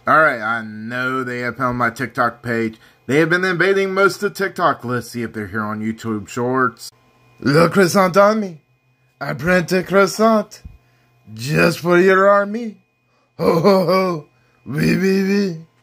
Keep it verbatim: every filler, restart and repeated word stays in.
Alright, I know they have found my TikTok page. They have been invading most of TikTok. Let's see if they're here on YouTube Shorts. Le croissant on me. I print a croissant. Just for your army. Ho ho ho. Wee wee wee.